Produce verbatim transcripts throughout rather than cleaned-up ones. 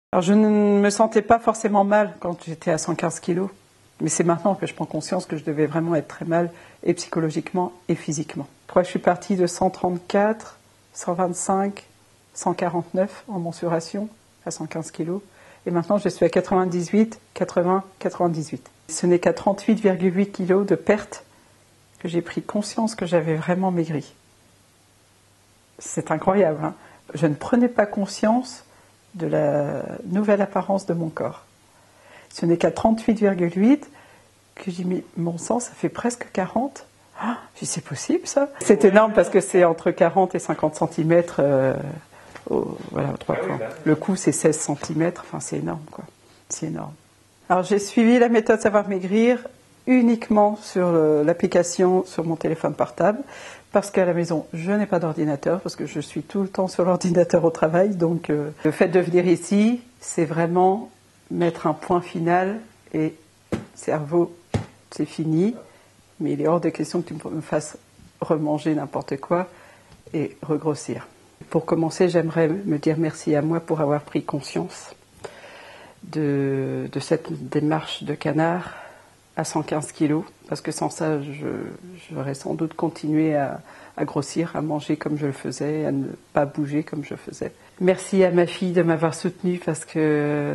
Alors je ne me sentais pas forcément mal quand j'étais à cent quinze kilos, mais c'est maintenant que je prends conscience que je devais vraiment être très mal, et psychologiquement et physiquement. Je crois que je suis partie de cent trente-quatre, cent vingt-cinq, cent quarante-neuf en mensuration à cent quinze kilos, et maintenant je suis à quatre-vingt-dix-huit, quatre-vingts, quatre-vingt-dix-huit. Ce n'est qu'à trente-huit virgule huit kilos de perte que j'ai pris conscience que j'avais vraiment maigri. C'est incroyable, hein. Je ne prenais pas conscience de la nouvelle apparence de mon corps. Ce n'est qu'à trente-huit virgule huit que j'ai mis mon sang, ça fait presque quarante. Ah, j'ai dit, c'est possible ça? C'est énorme parce que c'est entre quarante et cinquante centimètres euh, au, voilà, aux trois points. Le cou c'est seize centimètres, enfin c'est énorme quoi. C'est énorme. Alors j'ai suivi la méthode Savoir Maigrir uniquement sur l'application sur mon téléphone portable, parce qu'à la maison, je n'ai pas d'ordinateur, parce que je suis tout le temps sur l'ordinateur au travail, donc euh, le fait de venir ici, c'est vraiment mettre un point final, et cerveau, c'est fini, mais il est hors de question que tu me fasses remanger n'importe quoi et regrossir. Pour commencer, j'aimerais me dire merci à moi pour avoir pris conscience de, de cette démarche de canard à cent quinze kilos, parce que sans ça, j'aurais sans doute continué à, à grossir, à manger comme je le faisais, à ne pas bouger comme je faisais. Merci à ma fille de m'avoir soutenue, parce que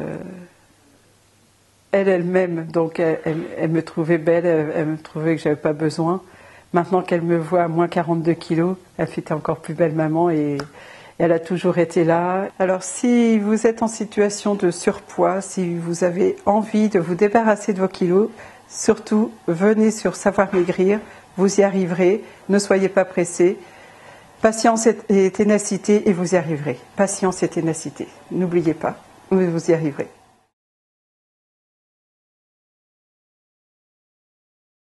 elle elle-même, donc elle, elle, elle me trouvait belle, elle, elle me trouvait que j'avais pas besoin. Maintenant qu'elle me voit à moins quarante-deux kilos, elle fait encore plus belle maman, et elle a toujours été là. Alors si vous êtes en situation de surpoids, si vous avez envie de vous débarrasser de vos kilos, surtout, venez sur Savoir Maigrir, vous y arriverez, ne soyez pas pressés. Patience et ténacité et vous y arriverez. Patience et ténacité, n'oubliez pas, vous y arriverez.